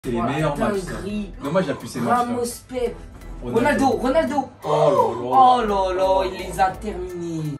C'est les meilleurs matchs. Non, moi j'appuie ces matchs. Ramos, Pep. Ronaldo. Oh là là, il les a terminés.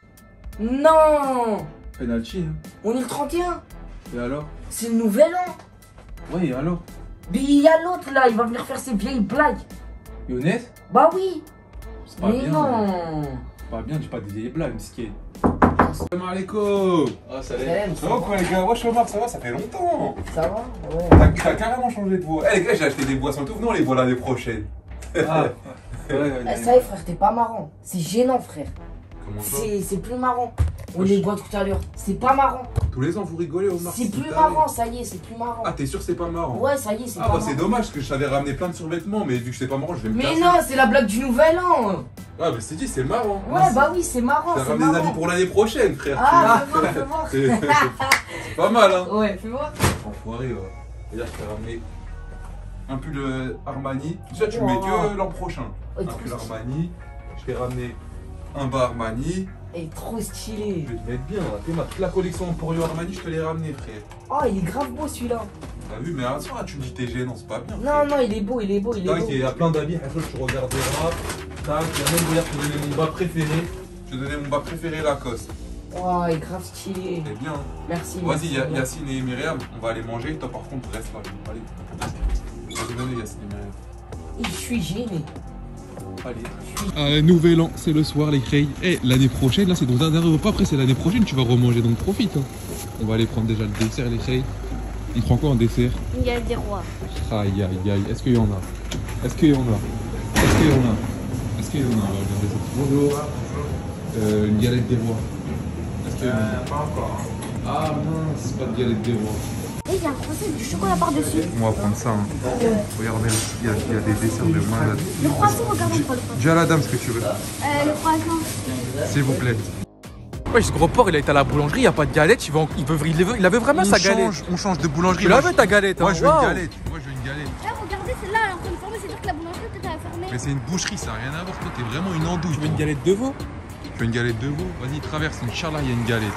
Non. Penalty. Hein. On est le 31. Et alors? C'est le nouvel an. Oui, et alors? Mais il y a l'autre là, il va venir faire ses vieilles blagues. Younes? Bah oui. C'est pas Mais bien. non. C'est pas bien, dis pas des vieilles blagues, Miski. Salam alaikum. Ah, salam. Ça va quoi les gars? Wesh Omar, ça va, ça fait longtemps. Ça va? Ouais. T'as carrément changé de voix. Eh les gars, j'ai acheté des boissons tout, venons on les voit l'année prochaine. Ah, Ça y est frère, t'es pas marrant. C'est gênant frère. Comment ça? C'est plus marrant. On les voit tout à l'heure. C'est pas marrant. Tous les ans vous rigolez Omar. C'est plus marrant, ça y est, c'est plus marrant. Ah t'es sûr que c'est pas marrant? Ouais, ça y est, c'est pas Ah bah marrant. c'est dommage parce que je t'avais ramené plein de survêtements, mais vu que c'est pas marrant, je vais me Mais casser. non, c'est la blague du nouvel an. Ouais mais c'est dit, c'est marrant. Ouais, bah oui, c'est marrant. T'as C'est ramené des marrant. avis pour l'année prochaine, frère. Ah, fais voir. C'est pas mal hein. Ouais, fais voir. Enfoiré, ouais. C'est-à-dire que je t'ai ramené un pull Armani. Ça, tu le mets que l'an prochain. Ouais, Un trop pull stylé. Armani. Je t'ai ramené un bas Armani. Elle est trop stylé. Je vais te mettre bien. Là. Toute la collection Emporio Armani, je te l'ai ramené, frère. Oh, il est grave beau celui-là. T'as vu, mais attends, tu me dis t'es gênant, c'est pas bien. Non, non, il est beau, il est beau, il est Tac, beau. il y a plein d'habits. Après, tu regarderas. Tac, il y a même, regarde, je te donnais mon bas préféré. Je te donnais mon bas préféré Lacoste. Oh, il est grave stylé. C'est bien. Merci. Vas-y, merci. Yacine et Myriam, on va aller manger. Toi, par contre, reste là. Allez. Vas-y, venez, Yacine et Myriam. Et je suis gêné. Allez. Nouvel an, c'est le soir les créilles. Et l'année prochaine, là c'est dans un dernier repas, après c'est l'année prochaine, tu vas remanger, donc profite. Hein. On va aller prendre déjà le dessert les créilles. Il prend quoi en dessert? Une galette des rois. Aïe aïe aïe, est-ce qu'il y en a? Est-ce qu'il y en a? Est-ce qu'il y en a? Est-ce qu'il y en a? On va regarder ça. Bonjour. Une galette des rois. Est-ce qu'il y en a? Pas encore. Ah mince, pas de galette des rois. Et il y a un croissant avec du chocolat par-dessus. On va prendre ça. Hein. Regardez, il y a des desserts de malade. Le croissant, regardez pas le croissant. Dis à la dame ce que tu veux. Le croissant. S'il vous plaît. Ouais, ce gros porc, il a été à la boulangerie, il n'y a pas de galette, il avait vraiment sa galette. On change de boulangerie. Tu l'avais ta galette, hein. Moi, je veux une Waouh. galette. Moi, je veux une galette. Regardez, celle-là, elle est en train de former, c'est-à-dire que la boulangerie était fermée. Mais c'est une boucherie, ça n'a rien à voir. Toi, t'es vraiment une andouille. Tu veux une galette de veau? Tu veux une galette de veau? Vas-y, traverse. Inch'Allah, il y a une galette.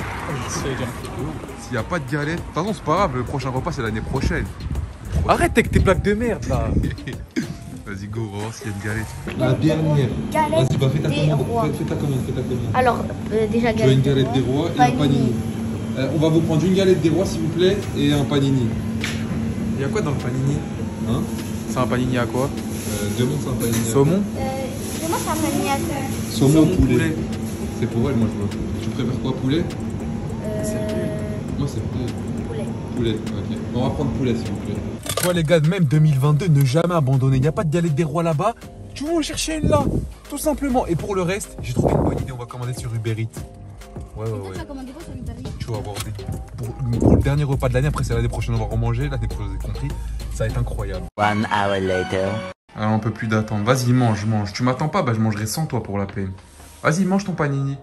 S'il n'y a pas de galette, de toute façon, c'est pas grave. Le prochain repas, c'est l'année prochaine. Arrête avec tes plaques de merde là. Vas-y, go, on va voir s'il y a une galette. La dernière. Galette Vas-y, bah fais ta des commande. rois. Fais ta commande, fais ta commande. Alors, déjà Tu veux une galette des rois et un panini. On va vous prendre une galette des rois s'il vous plaît et un panini. Il y a quoi dans le panini? Hein? C'est un panini à quoi? Demande ça un panini. Saumon? Moi, ça m'a mis à terre. Saumon ou poulet? C'est pour elle, moi je vois. Tu préfères quoi, poulet? Moi c'est poulet. Poulet, ok. On va prendre poulet s'il vous plaît. Toi les gars, même 2022, ne jamais abandonner. Il n'y a pas de galette des rois là-bas. Tu vas en chercher une là, tout simplement. Et pour le reste, j'ai trouvé une bonne idée. On va commander sur Uber Eats. Ouais. Tu as commandé quoi sur Uber Eats? Tu vas avoir pour le dernier repas de l'année. Après, c'est l'année prochaine, on va remanger. L'année prochaine, vous avez compris. Ça va être incroyable. 1 hour later. Alors, on peut plus d'attendre. Vas-y, mange. Tu m'attends pas, bah je mangerai sans toi pour la peine. Vas-y, mange ton panini.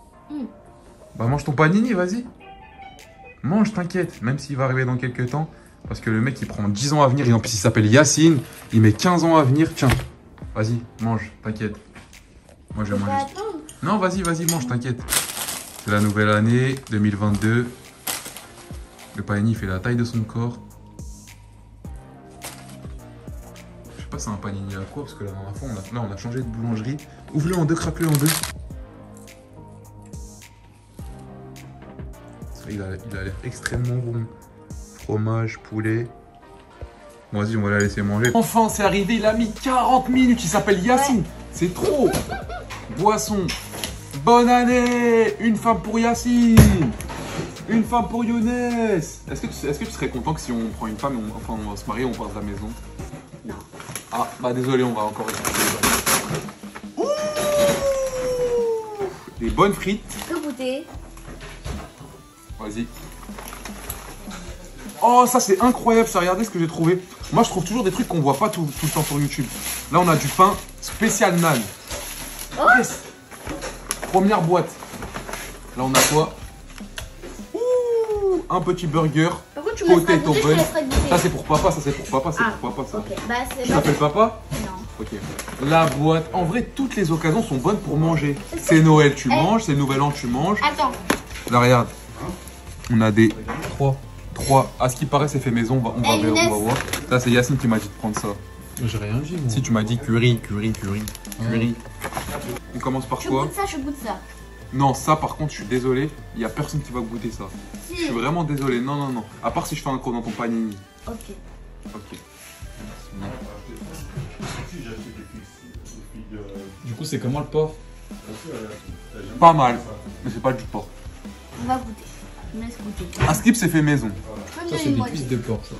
Bah mange ton panini, vas-y. Mange, t'inquiète. Même s'il va arriver dans quelques temps. Parce que le mec, il prend 10 ans à venir. Et en plus, il s'appelle Yacine. Il met 15 ans à venir. Tiens. Vas-y, mange, t'inquiète. Moi, je vais manger. Non, vas-y, mange, t'inquiète. C'est la nouvelle année, 2022. Le panini fait la taille de son corps. Je sais pas c'est un panini à quoi, parce que la dernière fois, on a changé de boulangerie. Ouvre-le en deux, craque-le en deux. Il a l'air extrêmement bon. Fromage, poulet. Bon, vas-y, on va la laisser manger. Enfin, c'est arrivé. Il a mis 40 minutes. Il s'appelle Yacine. C'est trop. Boisson. Bonne année. Une femme pour Yacine. Une femme pour Younes. Est-ce que tu serais content que si on prend une femme, on va se marier, on part de la maison? Non. Ah, bah désolé, on va encore essayer. Des bonnes frites. Tu peux goûter? Vas-y. Oh, ça c'est incroyable, ça. Regardez ce que j'ai trouvé. Moi, je trouve toujours des trucs qu'on voit pas tout le temps sur YouTube. Là, on a du pain spécial naan. Oh. Yes. Première boîte. Là, on a quoi? Ouh, un petit burger. Par contre, tu me laisseras Potato goûter, je te bun. laisserai goûter. Ça, c'est pour papa, ça, c'est pour papa, c'est pour papa, ça. Ok, bah c'est... Tu t'appelles papa? Non. Ok. La boîte. En vrai, toutes les occasions sont bonnes pour manger. C'est Noël, tu manges. C'est Nouvel An, tu manges. Attends. Là, regarde. On a des 3. À ce qui paraît, c'est fait maison. On va voir. Ça, c'est Yacine qui m'a dit de prendre ça. J'ai rien dit, moi. Si tu m'as dit curry. On commence par Je quoi? goûte ça, je goûte ça. Non, ça par contre, je suis désolé. Il y a personne qui va goûter ça. Si. Je suis vraiment désolé. Non. À part si je fais un croc dans ton panini. Ok. Ok. Du coup, c'est comment le porc? Pas mal. Mais c'est pas du porc. On va goûter. Je me laisse goûter. Un skip, c'est fait maison. Je peux me Ça, donner c'est une des moitié. cuisses de porc, ça.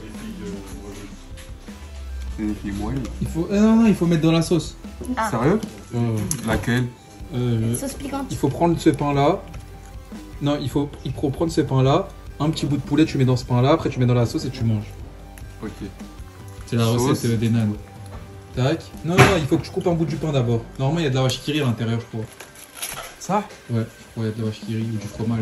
C'est des filles moyennes. Il faut... non, il faut mettre dans la sauce. Ah. Sérieux? Laquelle? Sauce piquante. Il faut prendre ce pain-là. Non, il faut prendre ce pain-là. Un petit bout de poulet, tu mets dans ce pain-là. Après, tu mets dans la sauce et tu manges. Ok. C'est la Sauce. recette des nanes. Tac. Non, il faut que tu coupes un bout du pain d'abord. Normalement, il y a de la vache qui rit à l'intérieur, je crois. Ça? Ouais, il y a de la vache qui rit ou du fromage.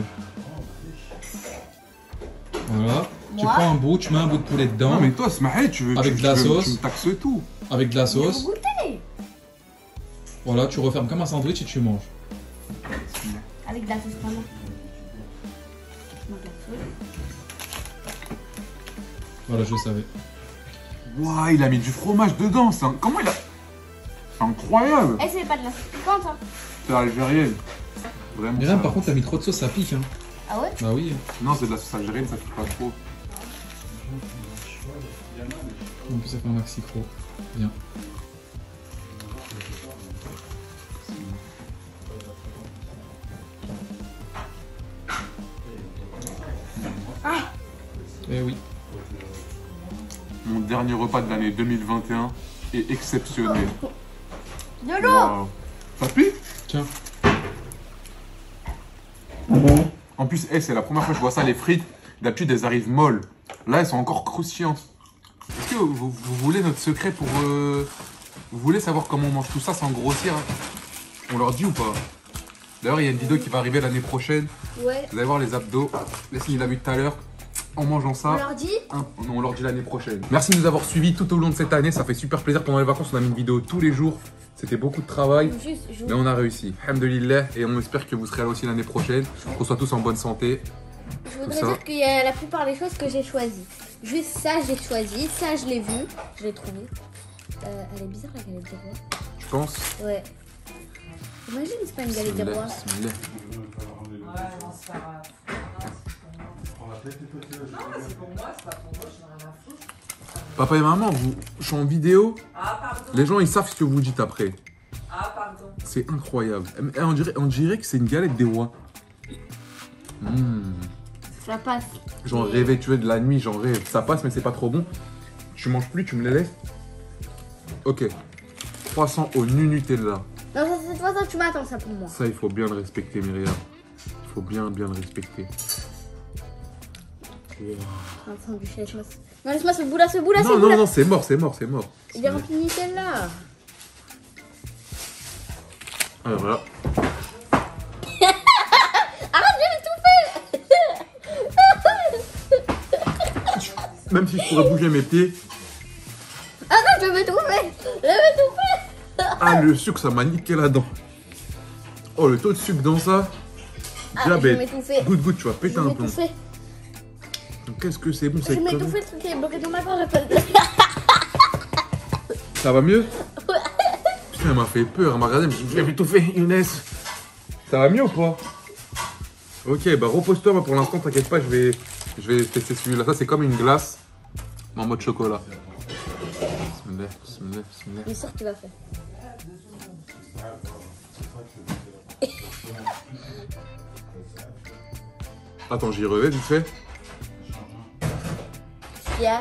Voilà. Tu Moi prends un bout, tu mets un bout de poulet dedans. Non, mais toi, Smaï, tu veux. Avec tu de la veux- sauce. Tu me taxes tout. Avec de la Faut sauce. goûter. Voilà, tu refermes comme un sandwich et tu manges. Avec de la sauce vraiment. Donc, la sauce. Voilà, je savais. Waouh, il a mis du fromage dedans. Comment il a. C'est incroyable. Eh, c'est pas de la sauce piquante, hein. C'est algérienne. Vraiment. Myriam, ça. par contre, t'as mis trop de sauce, ça pique. Hein. Ah ouais? Bah oui. Non, c'est de la sauce algérienne, ça pique pas trop. En plus, ça fait un maxi croc. Bien. Eh oui. Mon dernier repas de l'année 2021 est exceptionnel. De l'eau. Waouh. Ça pique? Tiens. En plus, c'est la première fois que je vois ça, les frites. D'habitude, elles arrivent molles. Là, elles sont encore croustillantes. Est-ce que vous voulez notre secret pour... Vous voulez savoir comment on mange tout ça sans grossir, hein? On leur dit ou pas? D'ailleurs, il y a une vidéo qui va arriver l'année prochaine. Ouais. Vous allez voir les abdos. Leslie l'a vu tout à l'heure. En mangeant ça, On leur dit? on leur dit l'année prochaine. Merci de nous avoir suivis tout au long de cette année. Ça fait super plaisir. Pendant les vacances, on a mis une vidéo tous les jours. C'était beaucoup de travail. Juste, Mais on a réussi. Alhamdulillah. Et on espère que vous serez là aussi l'année prochaine. Qu'on soit tous en bonne santé. je voudrais ça. dire qu'il y a la plupart des choses que j'ai choisies. Juste ça, j'ai choisi. Ça, je l'ai vu. Je l'ai trouvé. Elle est bizarre la galette des rois. Je pense. Ouais. Imagine, c'est pas une galette des Bismillah, rois. bismillah. Ouais, non, c'est pas grave. Non, c'est pour moi, c'est pas pour moi, je n'ai rien à foutre. Papa et maman, je suis en vidéo. Ah, pardon. Les gens, ils savent ce que vous dites après. Ah, pardon. C'est incroyable. On dirait que c'est une galette des rois. Ça passe. J'en Et- rêvais, tu veux, de la nuit, j'en rêve. Ça passe, mais c'est pas trop bon. Tu manges plus, tu me les laisses. Ok. Croissant au Nutella. Non, ça, cette fois, ça, tu m'attends ça pour moi. Ça, il faut bien le respecter, Myriam. Il faut bien le respecter. Un sandwich, laisse-moi. Non, laisse-moi ce bout-là, ce bout-là, ce Non, bout-là. non, non, c'est mort. Il est rempli de Nutella. Alors voilà. Arrête, je vais l'étouffer. Même si je pourrais bouger mes pieds. Ah non, je vais m'étouffer. Je vais m'étouffer. Ah, le sucre, ça m'a niqué la dent. Oh, le taux de sucre dans ça. Ah, je vais Diabète. m'étouffer. Goûte, tu vas Je péter vais un plomb. m'étouffer. Qu'est-ce que c'est bon, Je cette vais connerie. m'étouffer, le truc qui est bloqué dans ma gorge. Après. Ça va mieux? Putain, elle m'a fait peur. Elle m'a regardé, elle m'a dit, je vais m'étouffer, Younes. Ça va mieux ou pas? Ok, bah repose-toi. Moi, pour l'instant, t'inquiète pas, je vais tester celui-là. Ça, c'est comme une glace, mais en mode chocolat. Bismillah, bismillah, bismillah. Mais sûr que tu vas faire. Attends, j'y revais vite fait. Il y a.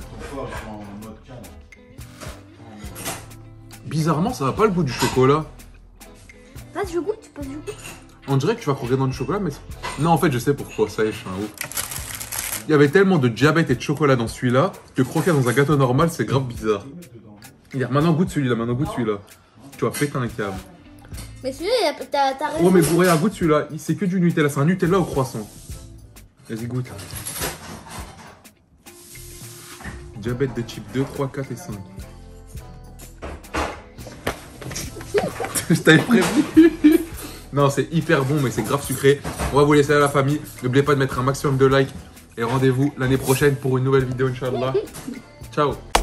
Bizarrement, ça n'a pas le goût du chocolat. Passe, je goûte, passe, je goûte. On dirait que tu vas croquer dans du chocolat, mais... Non, en fait, je sais pourquoi. Ça y est, je suis un ouf. Il y avait tellement de diabète et de chocolat dans celui-là que croquer dans un gâteau normal, c'est grave bizarre. Maintenant, goûte celui-là, Tu vas péter un câble. Mais celui-là, t'as raison. Oh, mais pour regarde, goûte celui-là. C'est que du Nutella. C'est un Nutella au croissant. Vas-y, goûte. Diabète de type 2, 3, 4 et 5. Je t'avais prévenu. Non, c'est hyper bon, mais c'est grave sucré. On va vous laisser à la famille. N'oubliez pas de mettre un maximum de likes Et rendez-vous l'année prochaine pour une nouvelle vidéo, Inch'Allah. Ciao.